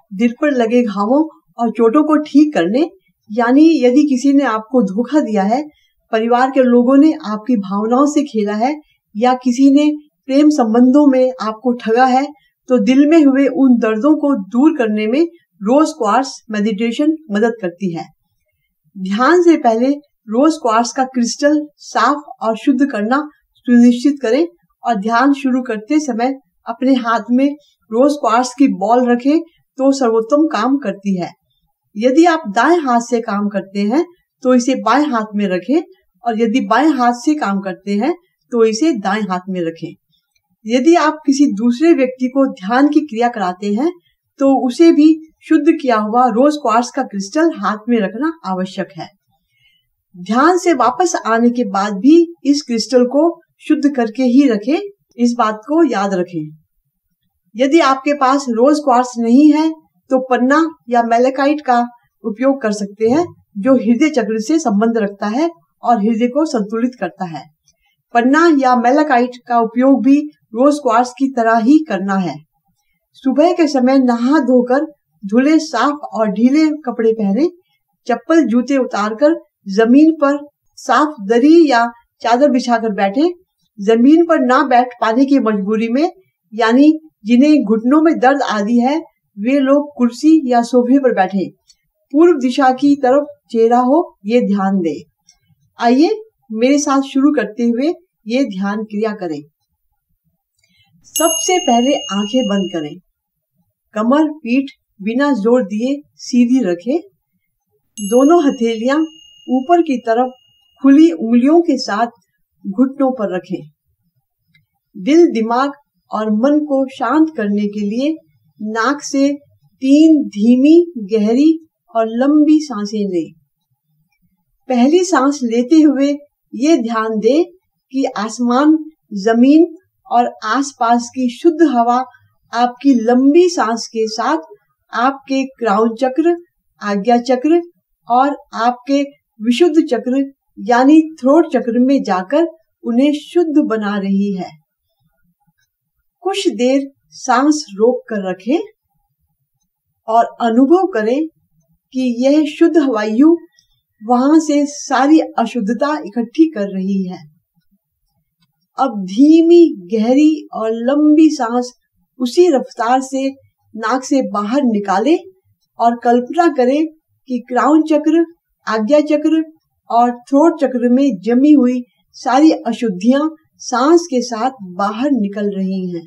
दिल पर लगे घावों और चोटों को ठीक करने, यानी यदि किसी ने आपको धोखा दिया है, परिवार के लोगों ने आपकी भावनाओं से खेला है या किसी ने प्रेम संबंधों में आपको ठगा है, तो दिल में हुए उन दर्दों को दूर करने में रोज क्वार्ट्स मेडिटेशन मदद करती है। ध्यान से पहले रोज क्वार्ट्स का क्रिस्टल साफ और शुद्ध करना सुनिश्चित करें और ध्यान शुरू करते समय अपने हाथ में रोज क्वार्ट्स की बॉल रखें तो सर्वोत्तम काम करती है। यदि आप दाएं हाथ से काम करते हैं तो इसे बाएं हाथ में रखें और यदि बाएं हाथ से काम करते हैं तो इसे दाएं हाथ में रखें। यदि आप किसी दूसरे व्यक्ति को ध्यान की क्रिया कराते हैं तो उसे भी शुद्ध किया हुआ रोज क्वार्ट्स का क्रिस्टल हाथ में रखना आवश्यक है। ध्यान से वापस आने के बाद भी इस क्रिस्टल को शुद्ध करके ही रखें, इस बात को याद रखें। यदि आपके पास रोज क्वार्ट्स नहीं है तो पन्ना या मैलेकाइट का उपयोग कर सकते हैं, जो हृदय चक्र से संबंध रखता है और हृदय को संतुलित करता है। पन्ना या मैलेकाइट का उपयोग भी रोज क्वार्ट्स की तरह ही करना है। सुबह के समय नहा धोकर धुले साफ और ढीले कपड़े पहने, चप्पल जूते उतारकर जमीन पर साफ दरी या चादर बिछाकर बैठे। जमीन पर ना बैठ पाने की मजबूरी में, यानी जिन्हें घुटनों में दर्द आदि है, वे लोग कुर्सी या सोफे पर बैठे, पूर्व दिशा की तरफ चेहरा हो, ये ध्यान दें। आइए मेरे साथ शुरू करते हुए ये ध्यान क्रिया करें। सबसे पहले आंखें बंद करें, कमर पीठ बिना जोर दिए सीधी रखें, दोनों हथेलियां ऊपर की तरफ खुली उंगलियों के साथ घुटनों पर रखें। दिल, दिमाग और मन को शांत करने के लिए नाक से 3 धीमी, गहरी और लंबी सांसें लें। पहली सांस लेते हुए ये ध्यान दें कि आसमान, जमीन और आसपास की शुद्ध हवा आपकी लंबी सांस के साथ आपके क्राउन चक्र, आज्ञा चक्र और आपके विशुद्ध चक्र यानी थ्रोट चक्र में जाकर उन्हें शुद्ध बना रही है। कुछ देर सांस रोक कर रखें और अनुभव करें कि यह शुद्ध वायु वहां से सारी अशुद्धता इकट्ठी कर रही है। अब धीमी, गहरी और लंबी सांस उसी रफ्तार से नाक से बाहर निकालें और कल्पना करें कि क्राउन चक्र, आज्ञा चक्र और थ्रोट चक्र में जमी हुई सारी अशुद्धियां सांस के साथ बाहर निकल रही हैं।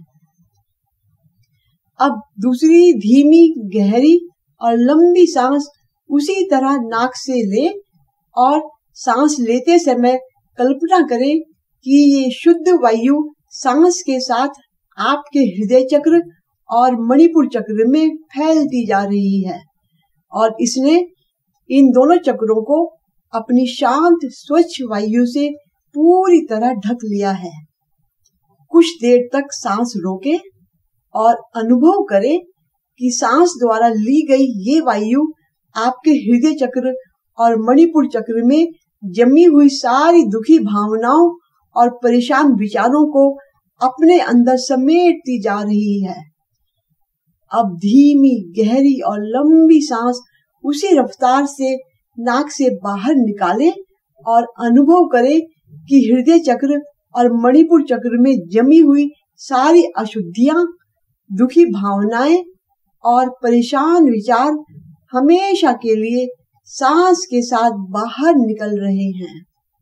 अब दूसरी धीमी, गहरी और लंबी सांस उसी तरह नाक से लें और सांस लेते समय कल्पना करें कि ये शुद्ध वायु सांस के साथ आपके हृदय चक्र और मणिपुर चक्र में फैलती जा रही है और इसने इन दोनों चक्रों को अपनी शांत, स्वच्छ वायु से पूरी तरह ढक लिया है। कुछ देर तक सांस रोकें और अनुभव करें कि सांस द्वारा ली गई ये वायु आपके हृदय चक्र और मणिपुर चक्र में जमी हुई सारी दुखी भावनाओं और परेशान विचारों को अपने अंदर समेटती जा रही है। अब धीमी, गहरी और लंबी सांस उसी रफ्तार से नाक से बाहर निकालें और अनुभव करें कि हृदय चक्र और मणिपुर चक्र में जमी हुई सारी अशुद्धियां, दुखी भावनाएं और परेशान विचार हमेशा के लिए सांस के साथ बाहर निकल रहे हैं।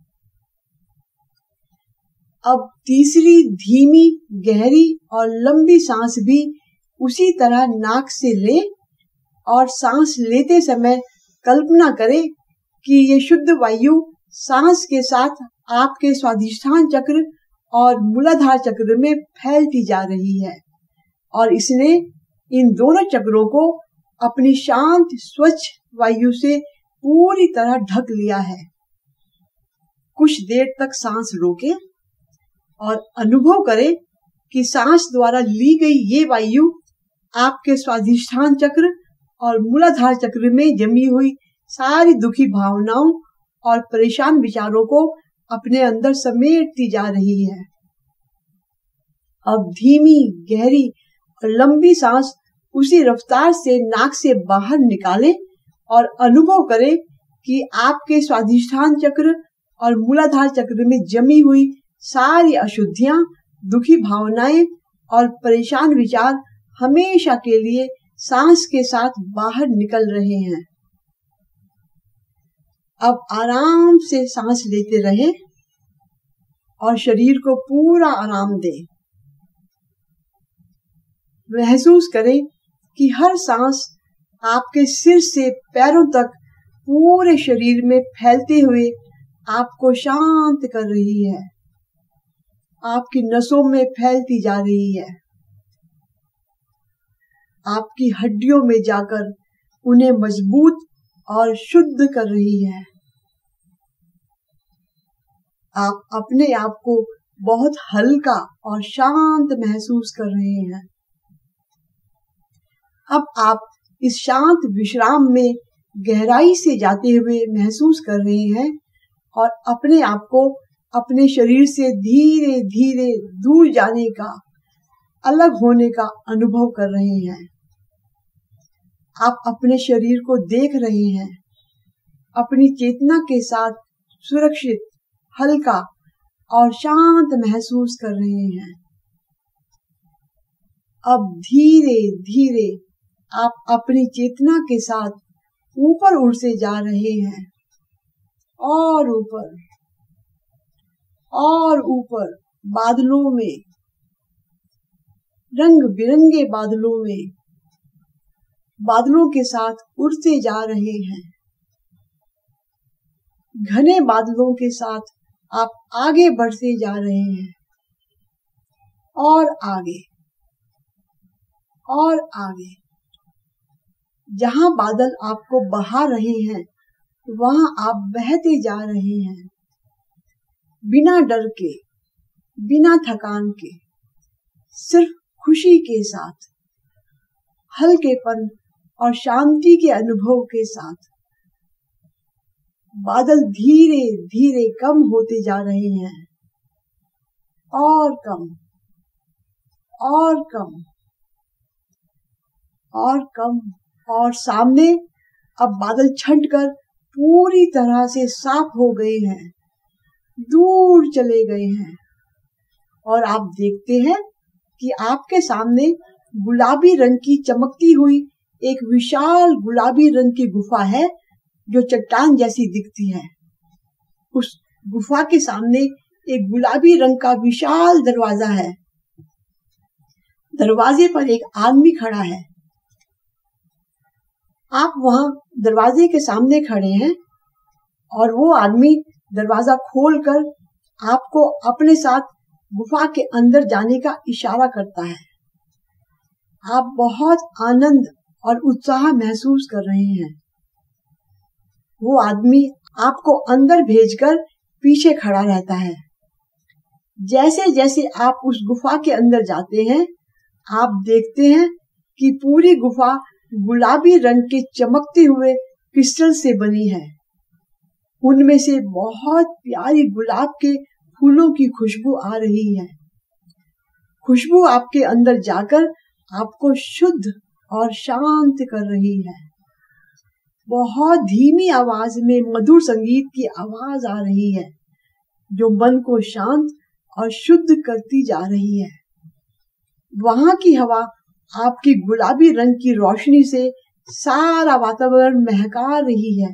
अब तीसरी धीमी, गहरी और लंबी सांस भी उसी तरह नाक से लें और सांस लेते समय कल्पना करें कि ये शुद्ध वायु सांस के साथ आपके स्वादिष्ठान चक्र और मूलाधार चक्र में फैलती जा रही है और इसने इन दोनों चक्रों को अपनी शांत, स्वच्छ वायु से पूरी तरह ढक लिया है। कुछ देर तक सांस रोकें और अनुभव करें कि सांस द्वारा ली गई ये वायु आपके स्वादिष्ठान चक्र और मूलाधार चक्र में जमी हुई सारी दुखी भावनाओं और परेशान विचारों को अपने अंदर समेटती जा रही है। अब धीमी, गहरी और लंबी सांस उसी रफ्तार से नाक से बाहर निकालें और अनुभव करें कि आपके स्वाधिष्ठान चक्र और मूलाधार चक्र में जमी हुई सारी अशुद्धियां, दुखी भावनाएं और परेशान विचार हमेशा के लिए सांस के साथ बाहर निकल रहे हैं। अब आराम से सांस लेते रहें और शरीर को पूरा आराम दें। महसूस करें कि हर सांस आपके सिर से पैरों तक पूरे शरीर में फैलते हुए आपको शांत कर रही है, आपकी नसों में फैलती जा रही है, आपकी हड्डियों में जाकर उन्हें मजबूत और शुद्ध कर रही है। आप अपने आप को बहुत हल्का और शांत महसूस कर रहे हैं। अब आप इस शांत विश्राम में गहराई से जाते हुए महसूस कर रहे हैं और अपने आप को अपने शरीर से धीरे धीरे दूर जाने का, अलग होने का अनुभव कर रहे हैं। आप अपने शरीर को देख रहे हैं, अपनी चेतना के साथ सुरक्षित, हल्का और शांत महसूस कर रहे हैं। अब धीरे धीरे आप अपनी चेतना के साथ ऊपर उड़ते जा रहे हैं और ऊपर और ऊपर, बादलों में, रंग बिरंगे बादलों में, बादलों के साथ उड़ते जा रहे हैं। घने बादलों के साथ आप आगे बढ़ते जा रहे हैं और आगे और आगे। जहां बादल आपको बहा रहे हैं वहां आप बहते जा रहे हैं, बिना डर के, बिना थकान के, सिर्फ खुशी के साथ, हल्केपन और शांति के अनुभव के साथ। बादल धीरे धीरे कम होते जा रहे हैं और कम और कम और कम, और सामने अब बादल छंटकर पूरी तरह से साफ हो गए हैं, दूर चले गए हैं और आप देखते हैं कि आपके सामने गुलाबी रंग की चमकती हुई एक विशाल गुलाबी रंग की गुफा है जो चट्टान जैसी दिखती है। उस गुफा के सामने एक गुलाबी रंग का विशाल दरवाजा है। दरवाजे पर एक आदमी खड़ा है। आप वहां दरवाजे के सामने खड़े हैं और वो आदमी दरवाजा खोलकर आपको अपने साथ गुफा के अंदर जाने का इशारा करता है। आप बहुत आनंद और उत्साह महसूस कर रहे हैं। वो आदमी आपको अंदर भेजकर पीछे खड़ा रहता है। जैसे जैसे आप उस गुफा के अंदर जाते हैं, आप देखते हैं कि पूरी गुफा गुलाबी रंग के चमकते हुए क्रिस्टल से बनी है। उनमें से बहुत प्यारी गुलाब के फूलों की खुशबू आ रही है। खुशबू आपके अंदर जाकर आपको शुद्ध और शांत कर रही है। बहुत धीमी आवाज में मधुर संगीत की आवाज आ रही है जो मन को शांत और शुद्ध करती जा रही है। वहां की हवा आपकी गुलाबी रंग की रोशनी से सारा वातावरण महका रही है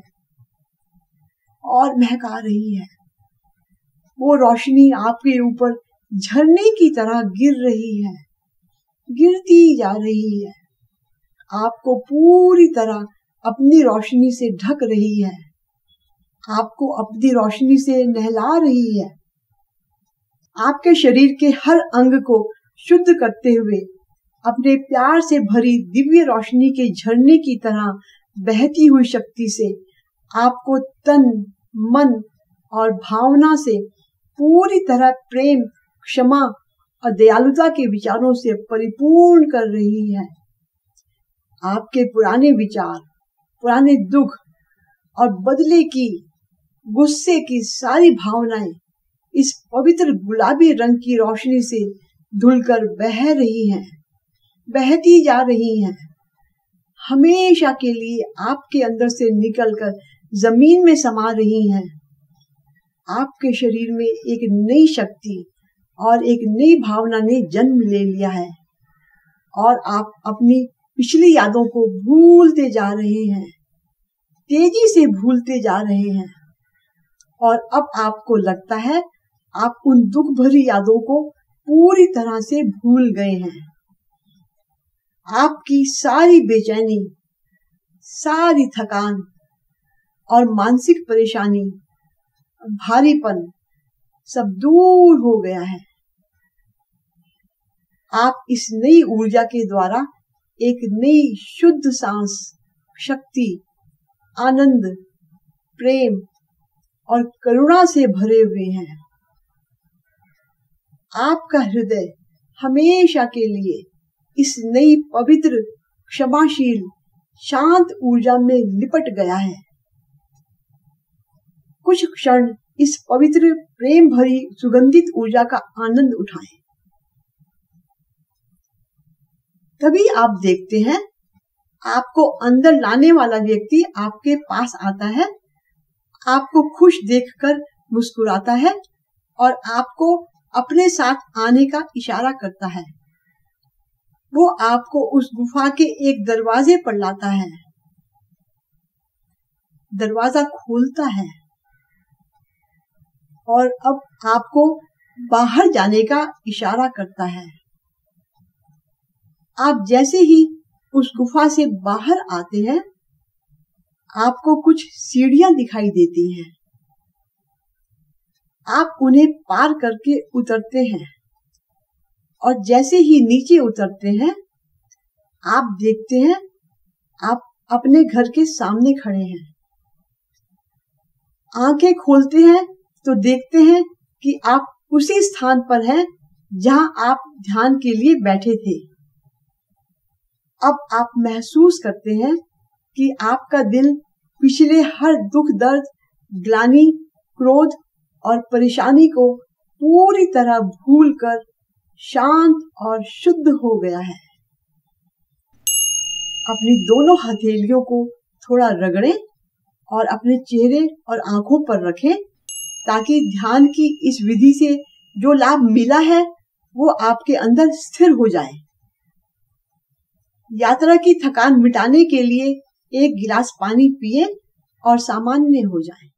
और महका रही है। वो रोशनी आपके ऊपर झरने की तरह गिर रही है, गिरती जा रही है, आपको पूरी तरह अपनी रोशनी से ढक रही है, आपको अपनी रोशनी से नहला रही है। आपके शरीर के हर अंग को शुद्ध करते हुए अपने प्यार से भरी दिव्य रोशनी के झरने की तरह बहती हुई शक्ति से आपको तन, मन और भावना से पूरी तरह प्रेम, क्षमा और दयालुता के विचारों से परिपूर्ण कर रही है। आपके पुराने विचार, पुराने दुख और बदले की, गुस्से की सारी भावनाएं इस पवित्र गुलाबी रंग की रोशनी से धुलकर बह रही हैं, बहती जा रही हैं। हमेशा के लिए आपके अंदर से निकलकर जमीन में समा रही हैं। आपके शरीर में एक नई शक्ति और एक नई भावना ने जन्म ले लिया है और आप अपनी पिछली यादों को भूलते जा रहे हैं, तेजी से भूलते जा रहे हैं। और अब आपको लगता है आप उन दुख भरी यादों को पूरी तरह से भूल गए हैं। आपकी सारी बेचैनी, सारी थकान और मानसिक परेशानी, भारीपन सब दूर हो गया है। आप इस नई ऊर्जा के द्वारा एक नई शुद्ध सांस, शक्ति, आनंद, प्रेम और करुणा से भरे हुए हैं। आपका हृदय हमेशा के लिए इस नई पवित्र, क्षमाशील, शांत ऊर्जा में लिपट गया है। कुछ क्षण इस पवित्र, प्रेम भरी, सुगंधित ऊर्जा का आनंद उठाएं। तभी आप देखते हैं आपको अंदर लाने वाला व्यक्ति आपके पास आता है, आपको खुश देखकर मुस्कुराता है और आपको अपने साथ आने का इशारा करता है। वो आपको उस गुफा के एक दरवाजे पर लाता है। दरवाजा खोलता है और अब आपको बाहर जाने का इशारा करता है। आप जैसे ही उस गुफा से बाहर आते हैं, आपको कुछ सीढ़ियां दिखाई देती हैं। आप उन्हें पार करके उतरते हैं और जैसे ही नीचे उतरते हैं, आप देखते हैं आप अपने घर के सामने खड़े हैं। आंखें खोलते हैं तो देखते हैं कि आप उसी स्थान पर हैं जहां आप ध्यान के लिए बैठे थे। अब आप महसूस करते हैं कि आपका दिल पिछले हर दुख, दर्द, ग्लानि, क्रोध और परेशानी को पूरी तरह भूलकर शांत और शुद्ध हो गया है। अपनी दोनों हथेलियों को थोड़ा रगड़ें और अपने चेहरे और आंखों पर रखें ताकि ध्यान की इस विधि से जो लाभ मिला है वो आपके अंदर स्थिर हो जाए। यात्रा की थकान मिटाने के लिए एक गिलास पानी पिए और सामान्य हो जाएं।